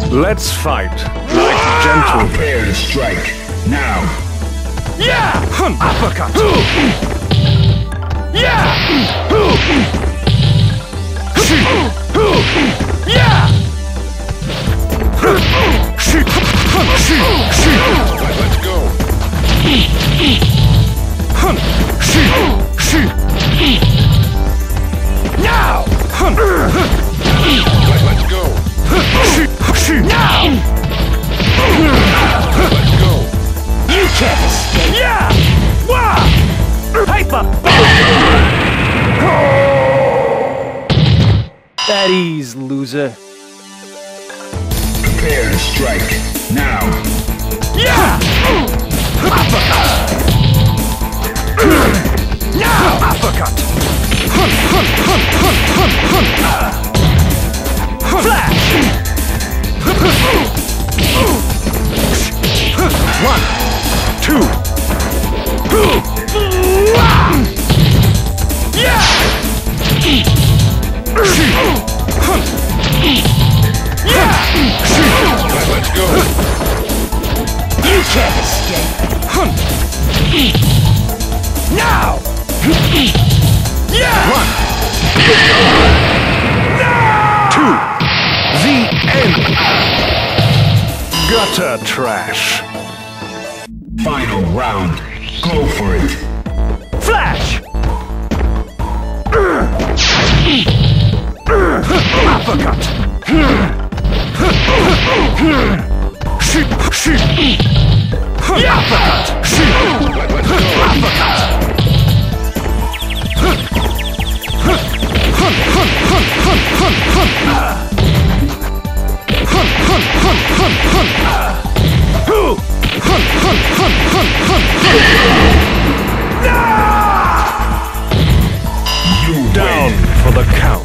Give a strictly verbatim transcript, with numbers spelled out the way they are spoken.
Let's fight like gentlemen. Prepare to strike now. Yeah! Uppercut! Yeah! Yeah! Let's go. Now! Let's go. Now! Let's go. You can't escape! Yeah! Wah! Hyper! At ease, loser. Prepare to strike now. Yeah! Uppercut! Now! Uppercut! Hunt, hunt, hunt, hunt, hunt, hunt! Flash! One, two, yeah! Hunt! Yeah! Let's go. You can't escape! Hunt! Now! Yeah! One! Two! The end! Gutter trash! Final round. Go for it. Flash! Uppercut! Shoot! Shoot! Uppercut! Shoot! Uppercut! Hunt! Hunt! Hunt! Hunt! Hunt! Hunt! Hunt! Hunt! Hunt! Hunt! Hunt! Hunt! Hunt! Hunt! Hunt! Hunt! Hunt! Hunt! You Down win. for the count.